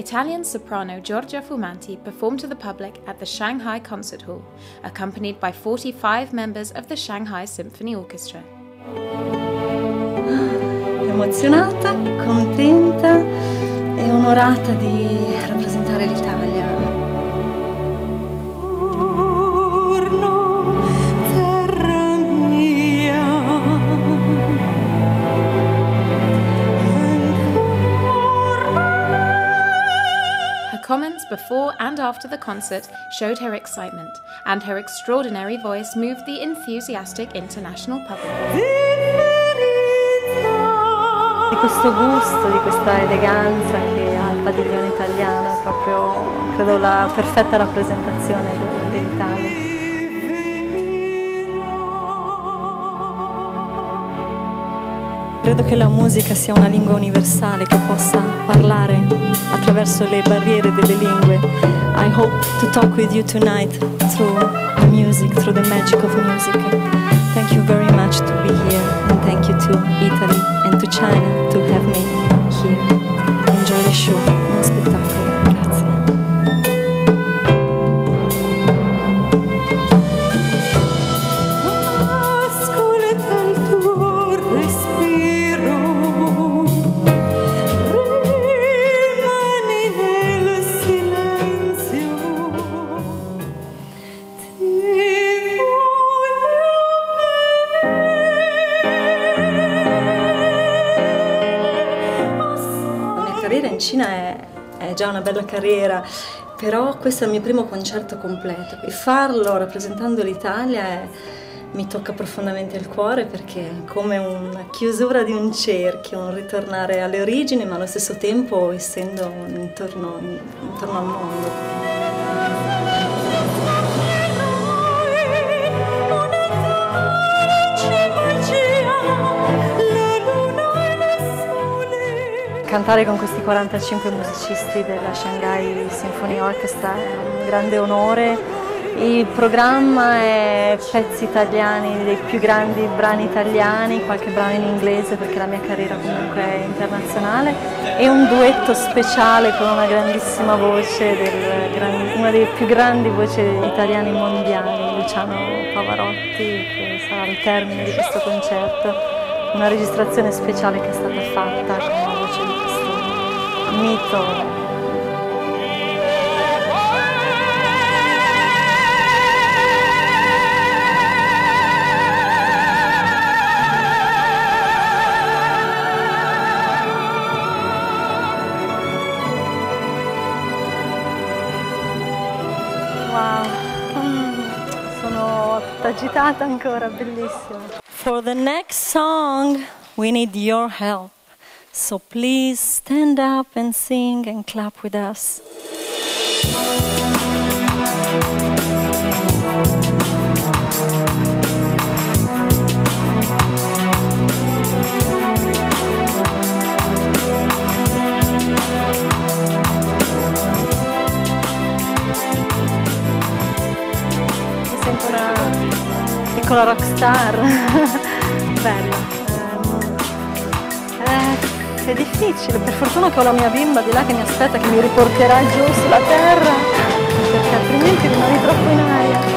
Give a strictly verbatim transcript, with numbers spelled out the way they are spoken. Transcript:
Italian soprano Giorgia Fumanti performed to the public at the Shanghai Concert Hall, accompanied by forty-five members of the Shanghai Symphony Orchestra. Emozionata, contenta e onorata di rappresentare l'Italia. Comments before and after the concert showed her excitement, and her extraordinary voice moved the enthusiastic international public. Di questo gusto, di questa eleganza che ha il padiglione italiano, è proprio, credo, la perfetta rappresentazione dell'Italia. Credo che la musica sia una lingua universale che possa parlare attraverso le barriere delle lingue. I hope to talk with you tonight through the music, through the magic of music. Thank you very much to be here, and thank you to Italy and to China to have me here. Enjoy the show, uno spettacolo, grazie. In Cina è, è già una bella carriera, però questo è il mio primo concerto completo e farlo rappresentando l'Italia è, mi tocca profondamente il cuore, perché è come una chiusura di un cerchio, un ritornare alle origini, ma allo stesso tempo essendo intorno, intorno al mondo. Cantare con questi quarantacinque musicisti della Shanghai Symphony Orchestra è un grande onore. Il programma è pezzi italiani, dei più grandi brani italiani, qualche brano in inglese perché la mia carriera comunque è internazionale, e un duetto speciale con una grandissima voce, del, una delle più grandi voci italiane mondiali, Luciano Pavarotti, che sarà il termine di questo concerto. Una registrazione speciale che è stata fatta con la voce di questo mito. Wow, sono tutta agitata ancora, bellissimo. For the next song, we need your help. So please stand up and sing and clap with us. Mi sento una piccola rockstar. Bello. Eh, è difficile, per fortuna che ho la mia bimba di là che mi aspetta, che mi riporterà giù sulla terra, perché altrimenti rimani troppo in aria.